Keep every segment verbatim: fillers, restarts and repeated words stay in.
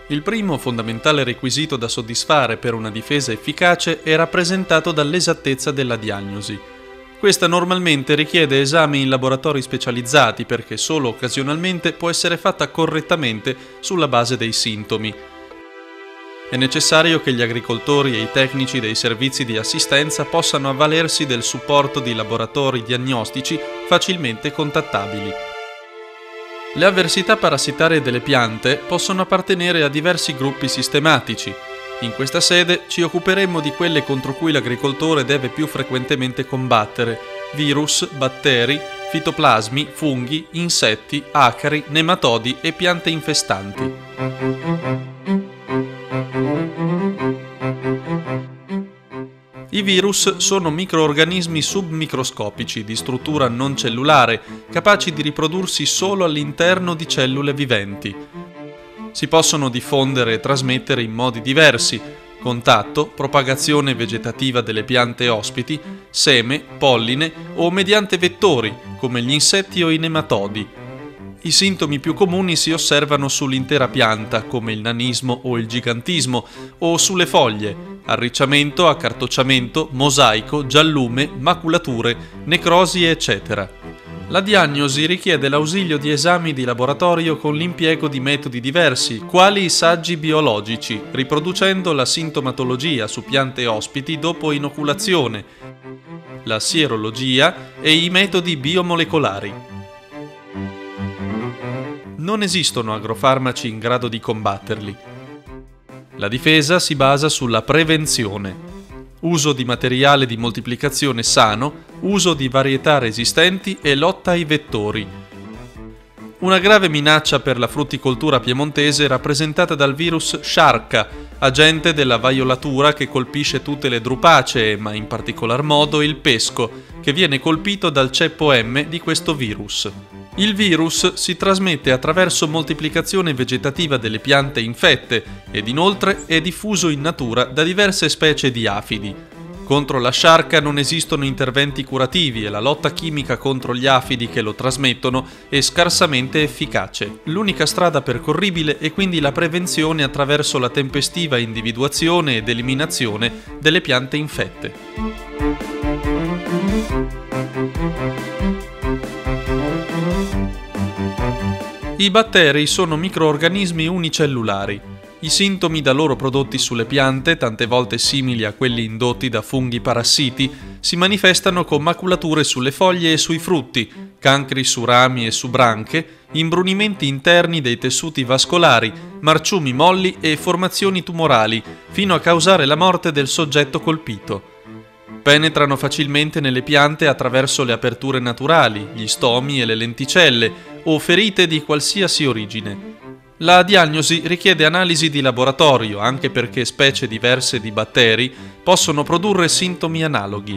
Il primo fondamentale requisito da soddisfare per una difesa efficace è rappresentato dall'esattezza della diagnosi. Questa normalmente richiede esami in laboratori specializzati perché solo occasionalmente può essere fatta correttamente sulla base dei sintomi. È necessario che gli agricoltori e i tecnici dei servizi di assistenza possano avvalersi del supporto di laboratori diagnostici facilmente contattabili. Le avversità parassitarie delle piante possono appartenere a diversi gruppi sistematici. In questa sede ci occuperemo di quelle contro cui l'agricoltore deve più frequentemente combattere: virus, batteri, fitoplasmi, funghi, insetti, acari, nematodi e piante infestanti. I virus sono microorganismi submicroscopici di struttura non cellulare, capaci di riprodursi solo all'interno di cellule viventi. Si possono diffondere e trasmettere in modi diversi: contatto, propagazione vegetativa delle piante ospiti, seme, polline o mediante vettori, come gli insetti o i nematodi. I sintomi più comuni si osservano sull'intera pianta, come il nanismo o il gigantismo, o sulle foglie: arricciamento, accartocciamento, mosaico, giallume, maculature, necrosi, eccetera. La diagnosi richiede l'ausilio di esami di laboratorio con l'impiego di metodi diversi, quali i saggi biologici, riproducendo la sintomatologia su piante ospiti dopo inoculazione, la sierologia e i metodi biomolecolari. Non esistono agrofarmaci in grado di combatterli. La difesa si basa sulla prevenzione: uso di materiale di moltiplicazione sano, uso di varietà resistenti e lotta ai vettori. Una grave minaccia per la frutticoltura piemontese è rappresentata dal virus Sciarca, agente della vaiolatura che colpisce tutte le drupacee, ma in particolar modo il pesco, che viene colpito dal ceppo M di questo virus. Il virus si trasmette attraverso moltiplicazione vegetativa delle piante infette ed inoltre è diffuso in natura da diverse specie di afidi. Contro la sciarca non esistono interventi curativi e la lotta chimica contro gli afidi che lo trasmettono è scarsamente efficace. L'unica strada percorribile è quindi la prevenzione attraverso la tempestiva individuazione ed eliminazione delle piante infette. I batteri sono microorganismi unicellulari. I sintomi da loro prodotti sulle piante, tante volte simili a quelli indotti da funghi parassiti, si manifestano con maculature sulle foglie e sui frutti, cancri su rami e su branche, imbrunimenti interni dei tessuti vascolari, marciumi molli e formazioni tumorali, fino a causare la morte del soggetto colpito. Penetrano facilmente nelle piante attraverso le aperture naturali, gli stomi e le lenticelle, o ferite di qualsiasi origine. La diagnosi richiede analisi di laboratorio, anche perché specie diverse di batteri possono produrre sintomi analoghi.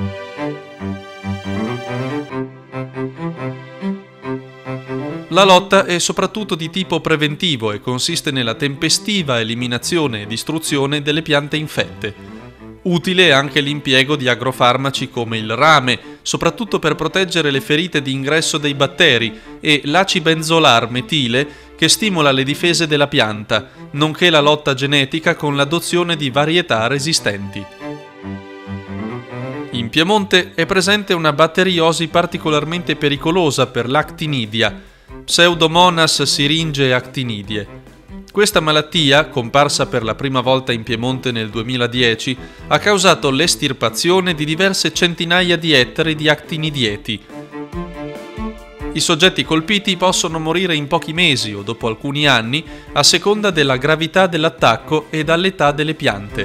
La lotta è soprattutto di tipo preventivo e consiste nella tempestiva eliminazione e distruzione delle piante infette. Utile è anche l'impiego di agrofarmaci come il rame, soprattutto per proteggere le ferite di ingresso dei batteri, e l'acibenzolar metile, che stimola le difese della pianta, nonché la lotta genetica con l'adozione di varietà resistenti. In Piemonte è presente una batteriosi particolarmente pericolosa per l'actinidia, Pseudomonas syringae actinidie. Questa malattia, comparsa per la prima volta in Piemonte nel duemiladieci, ha causato l'estirpazione di diverse centinaia di ettari di actinidieti. I soggetti colpiti possono morire in pochi mesi o dopo alcuni anni, a seconda della gravità dell'attacco e dall'età delle piante.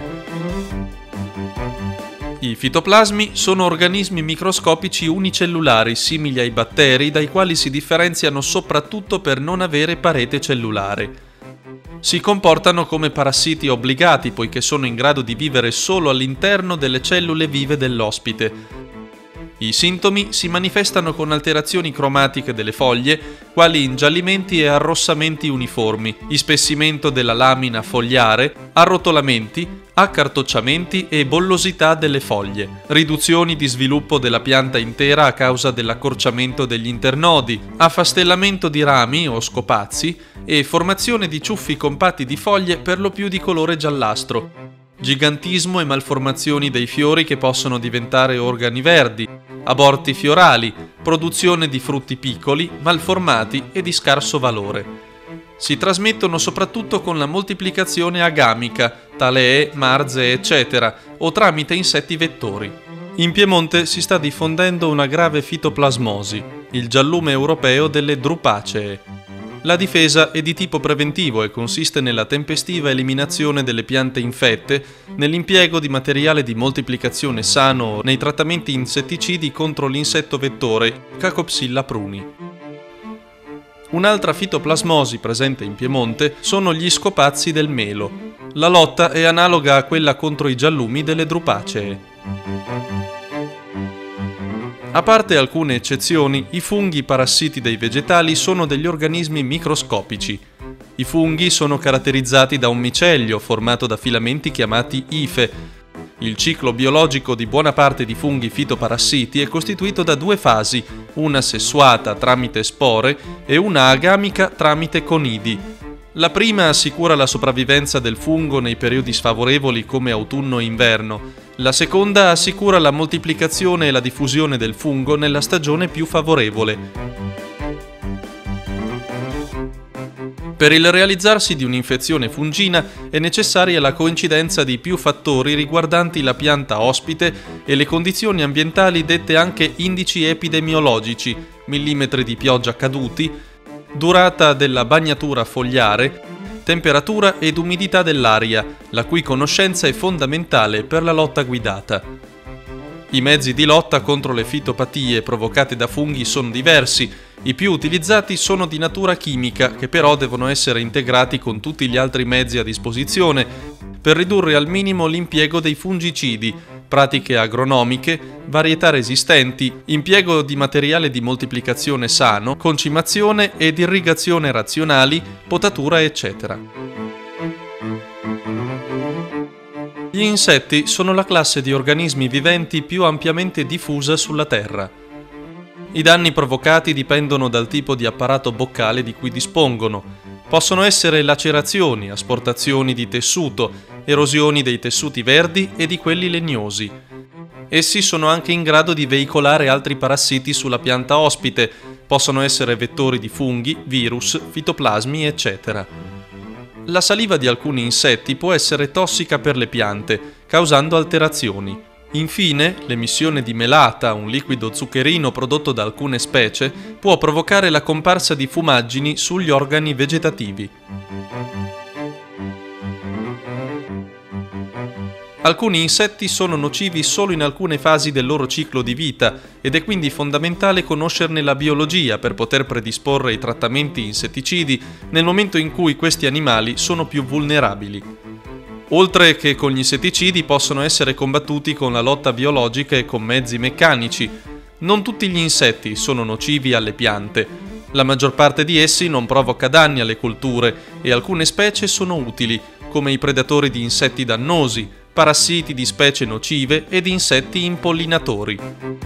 I fitoplasmi sono organismi microscopici unicellulari simili ai batteri, dai quali si differenziano soprattutto per non avere parete cellulare. Si comportano come parassiti obbligati, poiché sono in grado di vivere solo all'interno delle cellule vive dell'ospite. I sintomi si manifestano con alterazioni cromatiche delle foglie, quali ingiallimenti e arrossamenti uniformi, ispessimento della lamina fogliare, arrotolamenti, accartocciamenti e bollosità delle foglie, riduzioni di sviluppo della pianta intera a causa dell'accorciamento degli internodi, affastellamento di rami o scopazzi e formazione di ciuffi compatti di foglie per lo più di colore giallastro, gigantismo e malformazioni dei fiori che possono diventare organi verdi, aborti fiorali, produzione di frutti piccoli, malformati e di scarso valore. Si trasmettono soprattutto con la moltiplicazione agamica, talee, marze, eccetera, o tramite insetti vettori. In Piemonte si sta diffondendo una grave fitoplasmosi, il giallume europeo delle drupacee. La difesa è di tipo preventivo e consiste nella tempestiva eliminazione delle piante infette, nell'impiego di materiale di moltiplicazione sano nei trattamenti insetticidi contro l'insetto vettore Cacopsilla pruni. Un'altra fitoplasmosi presente in Piemonte sono gli scopazzi del melo. La lotta è analoga a quella contro i giallumi delle drupacee. A parte alcune eccezioni, i funghi parassiti dei vegetali sono degli organismi microscopici. I funghi sono caratterizzati da un micelio formato da filamenti chiamati ife. Il ciclo biologico di buona parte di funghi fitoparassiti è costituito da due fasi, una sessuata tramite spore e una agamica tramite conidi. La prima assicura la sopravvivenza del fungo nei periodi sfavorevoli come autunno e inverno. La seconda assicura la moltiplicazione e la diffusione del fungo nella stagione più favorevole. Per il realizzarsi di un'infezione fungina è necessaria la coincidenza di più fattori riguardanti la pianta ospite e le condizioni ambientali dette anche indici epidemiologici, millimetri di pioggia caduti, durata della bagnatura fogliare, temperatura ed umidità dell'aria, la cui conoscenza è fondamentale per la lotta guidata. I mezzi di lotta contro le fitopatie provocate da funghi sono diversi. I più utilizzati sono di natura chimica, che però devono essere integrati con tutti gli altri mezzi a disposizione per ridurre al minimo l'impiego dei fungicidi, pratiche agronomiche, varietà resistenti, impiego di materiale di moltiplicazione sano, concimazione ed irrigazione razionali, potatura, eccetera. Gli insetti sono la classe di organismi viventi più ampiamente diffusa sulla Terra. I danni provocati dipendono dal tipo di apparato boccale di cui dispongono. Possono essere lacerazioni, asportazioni di tessuto, erosioni dei tessuti verdi e di quelli legnosi. Essi sono anche in grado di veicolare altri parassiti sulla pianta ospite, possono essere vettori di funghi, virus, fitoplasmi, eccetera. La saliva di alcuni insetti può essere tossica per le piante, causando alterazioni. Infine, l'emissione di melata, un liquido zuccherino prodotto da alcune specie, può provocare la comparsa di fumaggini sugli organi vegetativi. Alcuni insetti sono nocivi solo in alcune fasi del loro ciclo di vita ed è quindi fondamentale conoscerne la biologia per poter predisporre i trattamenti insetticidi nel momento in cui questi animali sono più vulnerabili. Oltre che con gli insetticidi possono essere combattuti con la lotta biologica e con mezzi meccanici. Non tutti gli insetti sono nocivi alle piante. La maggior parte di essi non provoca danni alle colture e alcune specie sono utili, come i predatori di insetti dannosi, parassiti di specie nocive ed insetti impollinatori.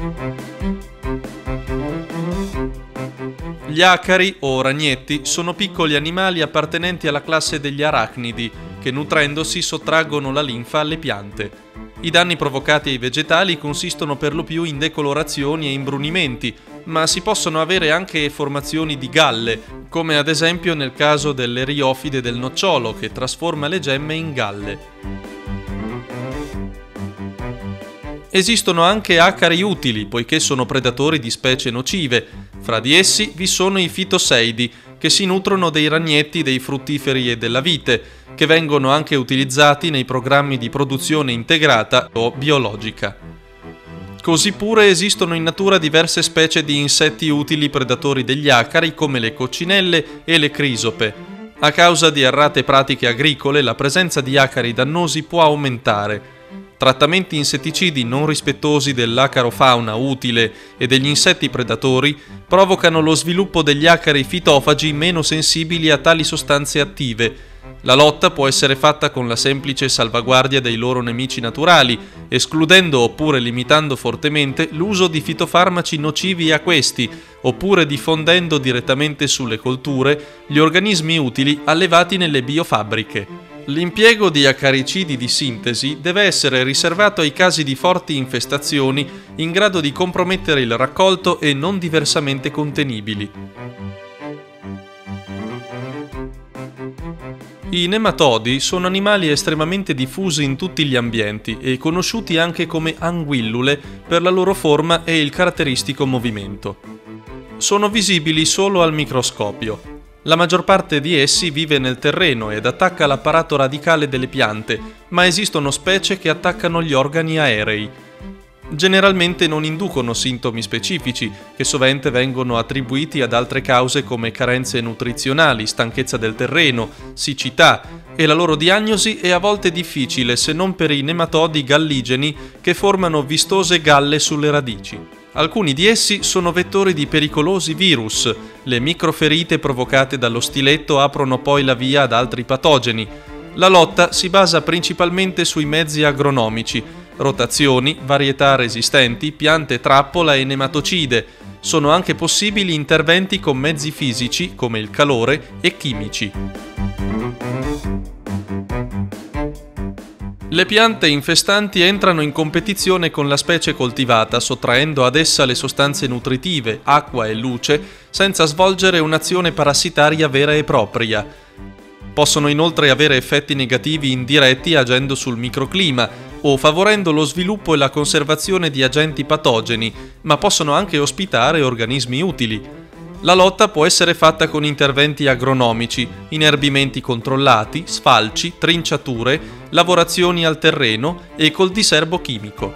Gli acari o ragnetti sono piccoli animali appartenenti alla classe degli arachnidi che nutrendosi sottraggono la linfa alle piante. I danni provocati ai vegetali consistono per lo più in decolorazioni e imbrunimenti, ma si possono avere anche formazioni di galle, come ad esempio nel caso dell'eriofide del nocciolo che trasforma le gemme in galle. Esistono anche acari utili, poiché sono predatori di specie nocive. Fra di essi vi sono i fitoseidi, che si nutrono dei ragnetti, dei fruttiferi e della vite, che vengono anche utilizzati nei programmi di produzione integrata o biologica. Così pure esistono in natura diverse specie di insetti utili predatori degli acari, come le coccinelle e le crisope. A causa di errate pratiche agricole, la presenza di acari dannosi può aumentare. Trattamenti insetticidi non rispettosi dell'acarofauna utile e degli insetti predatori provocano lo sviluppo degli acari fitofagi meno sensibili a tali sostanze attive. La lotta può essere fatta con la semplice salvaguardia dei loro nemici naturali, escludendo oppure limitando fortemente l'uso di fitofarmaci nocivi a questi, oppure diffondendo direttamente sulle colture gli organismi utili allevati nelle biofabbriche. L'impiego di acaricidi di sintesi deve essere riservato ai casi di forti infestazioni in grado di compromettere il raccolto e non diversamente contenibili. I nematodi sono animali estremamente diffusi in tutti gli ambienti e conosciuti anche come anguillule per la loro forma e il caratteristico movimento. Sono visibili solo al microscopio. La maggior parte di essi vive nel terreno ed attacca l'apparato radicale delle piante, ma esistono specie che attaccano gli organi aerei. Generalmente non inducono sintomi specifici, che sovente vengono attribuiti ad altre cause come carenze nutrizionali, stanchezza del terreno, siccità, e la loro diagnosi è a volte difficile se non per i nematodi galligeni che formano vistose galle sulle radici. Alcuni di essi sono vettori di pericolosi virus. Le microferite provocate dallo stiletto aprono poi la via ad altri patogeni. La lotta si basa principalmente sui mezzi agronomici, rotazioni, varietà resistenti, piante trappola e nematocide. Sono anche possibili interventi con mezzi fisici come il calore e chimici. Le piante infestanti entrano in competizione con la specie coltivata, sottraendo ad essa le sostanze nutritive, acqua e luce, senza svolgere un'azione parassitaria vera e propria. Possono inoltre avere effetti negativi indiretti agendo sul microclima o favorendo lo sviluppo e la conservazione di agenti patogeni, ma possono anche ospitare organismi utili. La lotta può essere fatta con interventi agronomici, inerbimenti controllati, sfalci, trinciature, lavorazioni al terreno e col diserbo chimico.